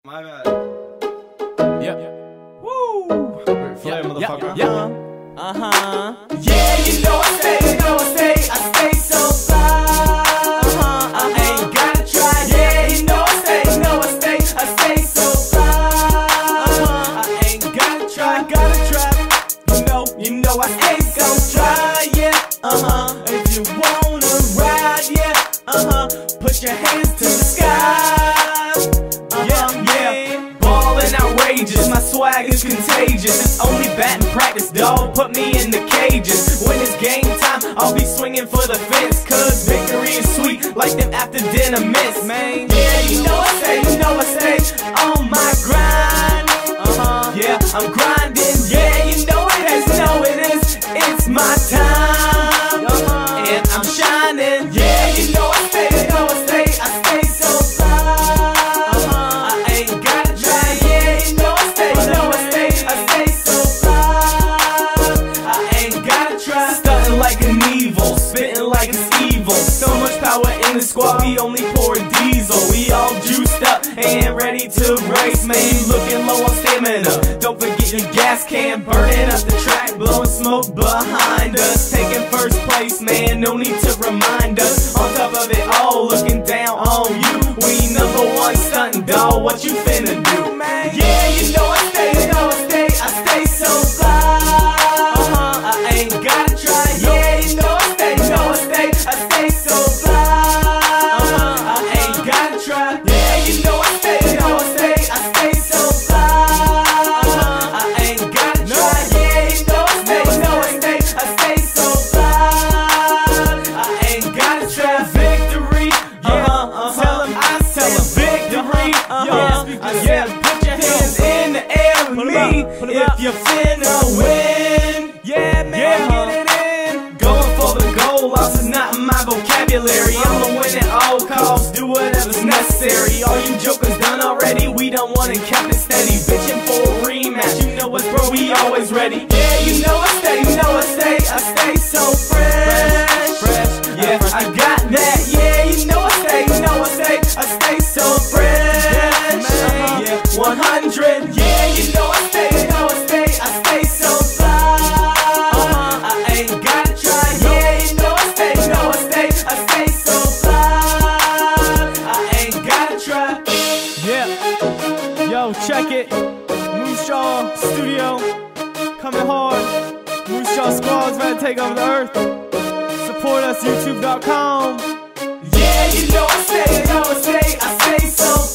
My bad. Yep. Woo! Flare, motherfucker. Yeah. Yeah, you know I stay so fly. I ain't gotta try. Yeah, you know I stay so fly. I ain't gotta try. You know I stay so dry. Yeah, if you wanna ride, yeah, put your hands to the sky. Ballin' outrageous, my swag is contagious. It's only batting practice, dawg, put me in the cages. When it's game time, I'll be swinging for the fence, cause victory is sweet like them after dinner mints, man. Yeah, you know I stay on my grind. Yeah, I'm grinding. Yeah, you know it is. It's my time, and I'm shining. Yeah, you know I stay so fly. I ain't gotta try. Yeah, you know I stay so fly. I ain't gotta try. Stunting like an evil, spitting like it's evil. So much power in the squad, we only pour diesel. We all juiced up and ready to race, man. You looking low on stamina. Don't forget your gas can, burning up the track, blowing smoke behind us. Taking first place, man, no need to remind us. On top of it all, looking down on you. We #1 stunting, dawg, what you finna do, man? Yeah, you know I stay so fly. I ain't gotta try. Yeah, you know I stay so fly. I ain't gotta try. Yeah, you know I stay so fly. I ain't gotta try. Yeah, you know I stay so fly. I ain't gotta try. Victory, tell 'em victory. Yeah, put your hands in the air with me if you finna win. Yeah, man, get it in. Going for the goal, loss is not in my vocabulary. I'ma win at all costs, do whatever's necessary. All you jokers done already, we don't want it, kept it steady. Bitchin' for a rematch, you know us, bro, we always ready. Yeah, you know I stay so fresh. Yeah, I got that. Yeah, you know I stay so fresh. Yeah, 100. Yeah, you know I stay so fly. I ain't gotta try. Yeah, you know I stay so fly. I ain't gotta try. Yeah. Yo, check it. Moose Jaw Studio. Coming hard. Moose Jaw Squad's ready to take over the earth. Support us, youtube.com. Yeah, you know I stay so